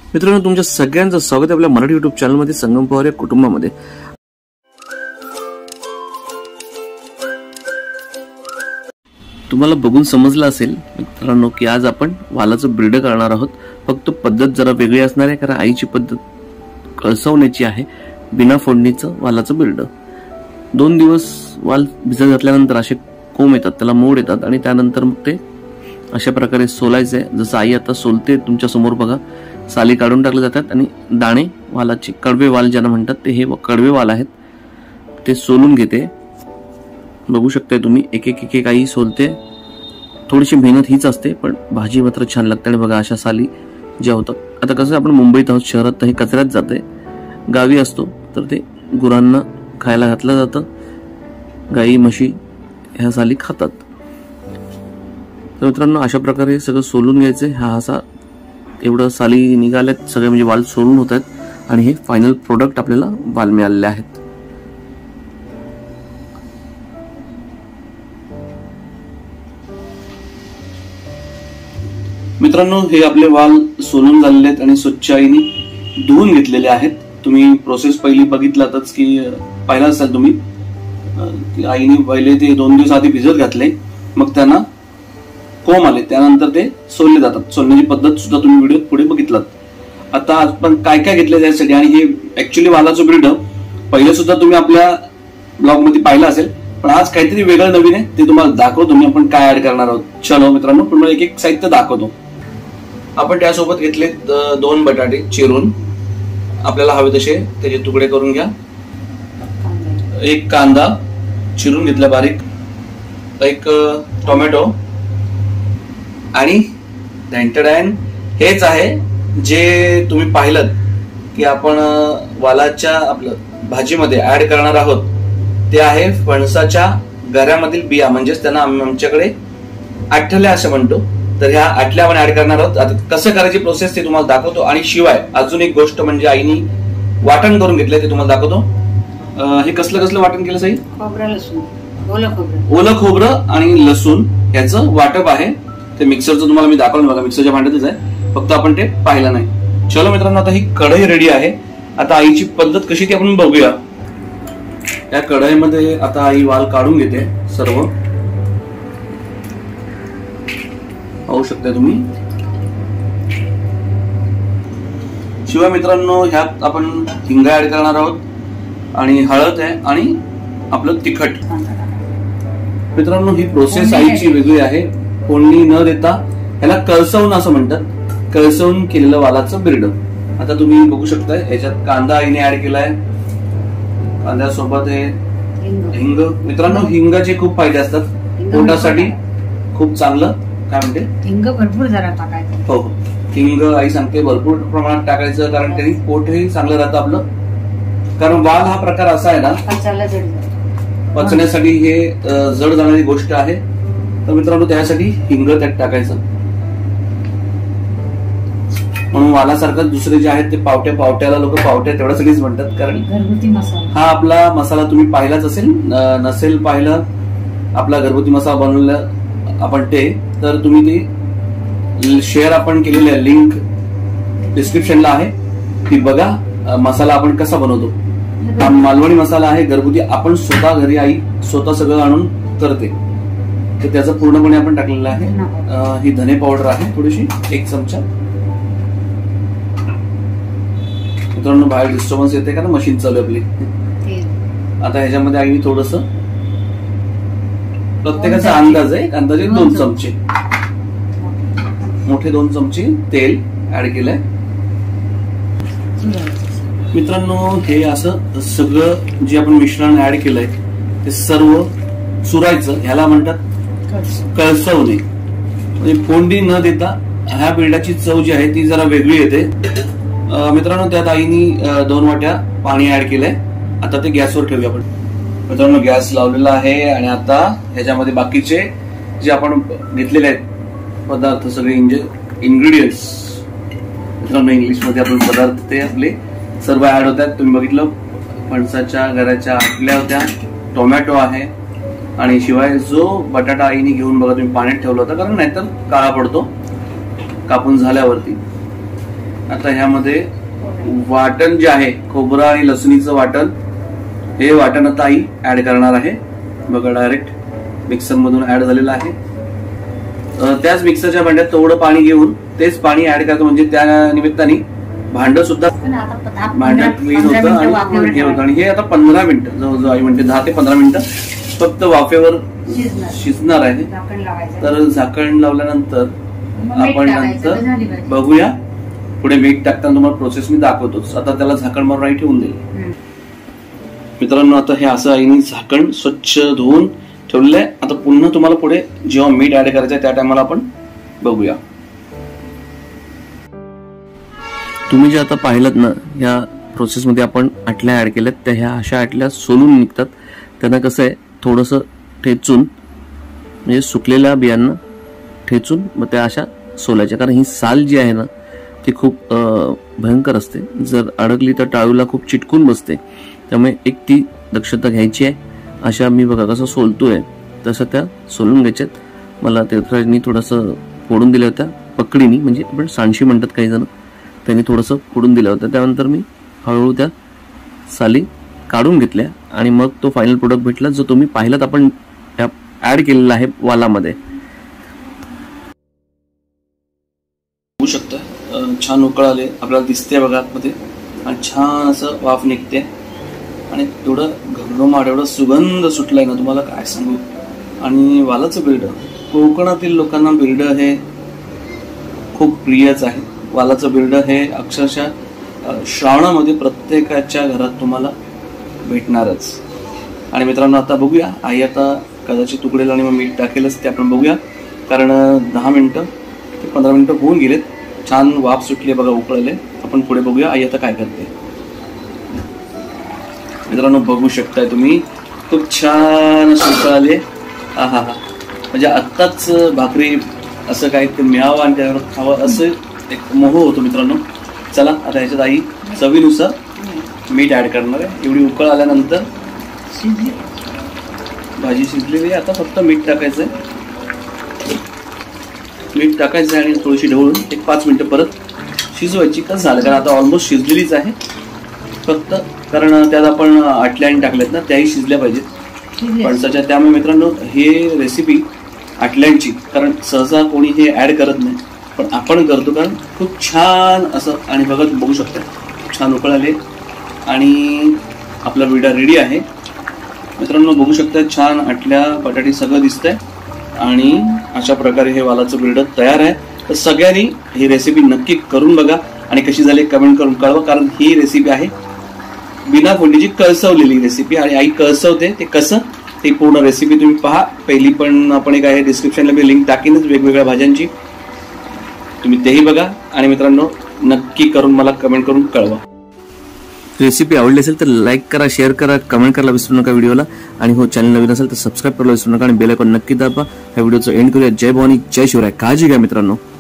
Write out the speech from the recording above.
मित्रांनो, तुमच्या सगळ्यांचं स्वागत आहे आपल्या मराठी युट्यूब चॅनलमध्ये संगम पवार या कुटुंबामध्ये। तुम्हाला बघून समजलं असेल मित्रांनो की आज आपण वालाचं ब्रीड करणार आहोत। फक्त पद्धत जरा वेगळी असणार आहे, कारण आईची पद्धत कळसवण्याची आहे, बिना फोडणीचं वालाचं ब्रीड। 2 दिवस वाल भिजत घातल्यानंतर असे कोंब येतात, त्याला मोड येतात आणि त्यानंतर मग ते अशा प्रकारे सोलायचे। जसं आई आता सोलते तुमच्या समोर बघा, साली काढून टाकले जातात आणि दाणे वालाचे कडवे वाल ज्यांना म्हणतात ते हे कडवे वाल आहेत, ते सोलून घेते। बघू शकताय तुम्ही एक एक आई सोलते। थोडीशी मेहनत हीच असते, पण भाजी मात्र छान लागते। आणि बघा अशा साली ज्या होतात। आता कसं आपण मुंबईत आहोत, शहरात तर हे कचऱ्यात जाते, गावी असतो तर ते गुरांना खायला घातलं जातं। गाई म्हशी ह्या साली खातात। तर मित्रांनो अशा प्रकारे सगळं सोलून घ्यायचे। हा असा एवढं साली निघाल्यात सगळे, म्हणजे वाल सोलून होत आहेत आणि हे फायनल प्रोडक्ट आपल्याला वाल मिळालेले आहेत। मित्रांनो हे आपले वाल सोलून झालेले आहेत आणि स्वच्छ आईने धुवून घेतलेले आहेत। तुम्ही प्रोसेस पहिली बघितलातच की पाहिला असाल तुम्ही, आईने पहिले ते 2 दिवस आधी भिजत घातले, मग त्यांना कोंब आले, त्यानंतर ते सोलले जातात। सोलण्याची पद्धत सुद्धा तुम्ही व्हिडिओ पुढे बघितलात। आता आपण काय काय घेतले त्यासाठी, आणि हे ऍक्च्युअली वालाचं ब्रीड पहिले सुद्धा तुम्ही आपल्या ब्लॉग मध्ये पाहिलं असेल, पण आज काहीतरी वेगळं नवीन आहे ते तुम्हाला दाखवतो मी, आपण काय ऍड करणार आहोत। चलो मित्रांनो, पुन्हा एक एक साहित्य दाखवतो। आपण त्यासोबत घेतले 2 बटाटे चिरून, आपल्याला हवे तसे त्याचे तुकडे करून घ्या। 1 कांदा चिरून घेतला बारीक, 1 टोमॅटो, आणि डॅन हेच आहे जे तुम्ही पाहिलं की आपण वालाच्या आपलं भाजीमध्ये ऍड करणार आहोत, ते आहे फणसाच्या गऱ्यामधील बिया, म्हणजेच त्यांना आमच्याकडे आठल्या असं म्हणतो। तर ह्या आठल्या आपण ऍड करणार आहोत। आता कसं करायची प्रोसेस ते तुम्हाला दाखवतो, आणि शिवाय अजून एक गोष्ट म्हणजे आईनी वाटण करून घेतलंय ते तुम्हाला दाखवतो। हे कसलं वाटण केलं साई? खोबरं लसूण, ओलं खोबरं आणि लसूण याचं वाटप आहे। ते मिक्सरचं तुम्हाला मी दाखवलं बघा, मिक्सरच्या भांड्यातच आहे, फक्त आपण ते पाहिलं नाही। चलो मित्रांनो, आता ही कढई रेडी आहे। आता आईची पद्धत कशी ती आपण बघूया। या कढईमध्ये आता आई वाल काढून घेते सर्व, पाहू शकता तुम्ही। शिवाय मित्रांनो ह्यात आपण हिंग ऍड करणार आहोत, आणि हळद आहे, आणि आपलं तिखट। मित्रांनो ही प्रोसेस आईची वेगळी आहे, फोडणी न देता ह्याला कळसवून असं म्हणतात, कळसवून केलेलं वालाचं ब्रीड। आता तुम्ही बघू शकताय ह्याच्यात कांदा आईने ऍड केलाय, कांद्यासोबत हिंग। मित्रांनो हिंगाचे खूप फायदे असतात, पोटासाठी खूप चांगलं। काय म्हणते? हिंग भरपूर जरा टाकायचं। हो, हिंग आई सांगते भरपूर प्रमाणात टाकायचं, कारण त्यांनी पोटही चांगलं राहतं आपलं। कारण वाल हा प्रकार असा आहे ना, पचण्यासाठी हे जड जाणारी गोष्ट आहे। तर मित्रांनो त्यासाठी हिंग त्यात टाकायचं, म्हणून वालासारखं दुसरे जे आहेत ते पावट्याला लोक पावट्या तेवढ्यासाठीच म्हणतात, कारण घरगुती मसाला हा आपला मसाला तुम्ही पाहिलाच असेल, नसेल पाहिलं आपला घरगुती मसाला बनवला आपण ते, तर तुम्ही ती शेअर आपण केलेली आहे, लिंक डिस्क्रिप्शनला आहे, ती बघा। मसाला आपण कसा बनवतो, हा मालवणी मसाला आहे घरगुती, आपण स्वतः घरी आई स्वतः सगळं आणून करते, तर त्याचं पूर्णपणे आपण टाकलेलं आहे। ही धने पावडर आहे थोडीशी, 1 चमचा। मित्रांनो बाहेर डिस्टर्बन्स येते कारण मशीन चालू आपली। आता ह्याच्यामध्ये आईने थोडस, प्रत्येकाचा अंदाज आहे, अंदाजे 2 चमचे, मोठे 2 चमचे तेल ऍड केलंय। मित्रांनो हे असं सगळं जे आपण मिश्रण ऍड केलंय ते सर्व चुरायचं, ह्याला म्हणतात कळसवणे, म्हणजे फोडणी न देता ह्या ब्रीडाची चव जी आहे ती जरा वेगळी येते। मित्रांनो त्यात आईनी 2 वाट्या पाणी ऍड केलंय। आता ते गॅसवर ठेवूया आपण। मित्रांनो गॅस लावलेला आहे, आणि आता ह्याच्यामध्ये बाकीचे जे आपण घेतलेले आहेत पदार्थ, सगळे इन्ग्रेडियंट्स, मित्रांनो इंग्लिश मध्ये आपण पदार्थ ते आपले सर्व ऍड होतात। तुम्ही बघितलं फणसाच्या गऱ्याच्या आटल्या होत्या, टोमॅटो आहे, आणि शिवाय जो बटाटा आईने घेऊन बघा तुम्ही पाण्यात ठेवला होता, कारण नाहीतर काळा पडतो कापून झाल्यावरती। आता ह्यामध्ये वाटण जे आहे खोबरं आणि लसणीचं वाटण, हे वाटण आता आई ऍड करणार आहे. बघा डायरेक्ट मिक्सर मधून ऍड झालेलं आहे. त्याच मिक्सरच्या भांड्यात थोडं पाणी घेऊन तेच पाणी ऍड करायचं, म्हणजे त्या निमित्ताने भांड सुद्धा भांड्यात क्लीन होतं आणि हे होतं. आणि हे आता 15 मिनिटं जवळजवळ आई म्हणते 10 ते 15 मिनिटं फक्त वाफेवर शिजणार आहे. तर झाकण लावल्यानंतर आपण नंतर बघूया. पुढे मीठ टाकताना तुम्हाला प्रोसेस मी दाखवतोच. आता त्याला झाकण मारून आई ठेवून देईल. मित्रांनो, आता हे असं आईने झाकण स्वच्छ धुवून ठेवलेलं आहे. आता पुन्हा तुम्हाला पुढे जेव्हा मीठ ऍड करायचं आहे त्या टायमाला आपण बघूया. तुम्ही जे आता पाहिलं ना, या प्रोसेसमध्ये आपण आटल्या ऍड केल्यात, त्या ह्या अशा आटल्या सोलून निघतात. त्यांना कसं आहे, थोडंसं ठेचून म्हणजे सुकलेल्या बियांना ठेचून मग त्या अशा सोलायच्या. कारण ही साल जी आहे ना ती खूप भयंकर असते. जर अडकली तर टाळूला खूप चिटकून बसते. त्यामुळे एक ती दक्षता घ्यायची आहे. अशा मी बघा कसं सोलतोय तसं त्या सोलून घ्यायच्यात. मला तीर्थराजनी थोडंसं फोडून दिल्या होत्या पकडीनी, म्हणजे आपण सांडशी म्हणतात काही जण, त्यांनी थोडंसं फोडून दिलं होतं. त्यानंतर मी हळूहळू त्या साली काढून घेतल्या आणि मग तो फायनल प्रोडक्ट भेटला जो तुम्ही पाहिलात आपण ऍड केलेला आहे वालामध्ये. होऊ शकतं छान उकळ आले आपल्याला दिसते बघा आतमध्ये आणि छान असं वाफ निघते आणि एवढं घमघमाट एवढं सुगंध सुटलाय ना तुम्हाला काय सांगू. आणि वालाचं बिरडं, कोकणातील लोकांना बिरडं हे खूप प्रियच आहे. वालाचं बिरडं हे अक्षरशः श्रावणामध्ये प्रत्येकाच्या घरात तुम्हाला भेटणारच. आणि मित्रांनो, आता बघूया आई आता कदाचित उकडेल आणि मग मीठ टाकेलच ते आपण बघूया. कारण 10 मिनिटं ते 15 मिनिटं होऊन गेलेत. छान वाफ सुटली बघा, उकळले. आपण पुढे बघूया आई आता काय करते. मित्रांनो, बघू शकताय तुम्ही खूप छान असं आले. हा हा हा, म्हणजे आत्ताच भाकरी असं काही ते मिळावं आणि त्यावर खावं असं एक मोह होतो मित्रांनो. चला आता ह्याच्यात आई चवीनुसार मीठ ऍड करणार आहे. एवढी उकळ आल्यानंतर भाजी शिजलेली आहे. आता फक्त मीठ टाकायचं आहे. मीठ टाकायचं आहे आणि थोडीशी ढवळून एक 5 मिनिटं परत शिजवायची. कसं झालं, कारण आता ऑलमोस्ट शिजलेलीच आहे. फक्त कारण त्यात आपण आटल्या आणि टाकल्यात ना, त्याही शिजल्या पाहिजेत फणसाच्या. त्यामुळे मित्रांनो, हे रेसिपी आटल्यांची, कारण सहसा कोणी हे ऍड करत नाही पण आपण करतो, कारण खूप छान असं. आणि बघू शकता खूप छान उकळ आले आणि आपला बिरडा रेडी आहे. मित्रांनो, बघू शकता छान आटल्या बटाटी सगळं दिसतंय आणि अशा प्रकारे हे वालाचं बिरडं तयार आहे. तर सगळ्यांनी ही रेसिपी नक्की करून बघा आणि कशी झाली कमेंट करून कळवा. कारण ही रेसिपी आहे बिना फोडणीची कळसवलेली रेसिपी आणि आई कळसवते ते कसं, ती पूर्ण रेसिपी तुम्ही पहा. पहिली पण आपण एक आहे डिस्क्रिप्शनला मी लिंक टाकीनच वेगवेगळ्या भाज्यांची, तुम्ही तेही बघा. आणि मित्रांनो, नक्की करून मला कमेंट करून कळवा. रेसिपी आवडली असेल तर लाईक करा, शेअर करा, कमेंट करायला विसरू नका व्हिडिओला. आणि हो, चॅनल नवीन असेल तर सबस्क्राईब करायला विसरू नका आणि बेल आयकॉन नक्की दाबा. ह्या व्हिडिओचं एंड करूया. जय भवानी, जय शिवराय. काळजी घ्या मित्रांनो.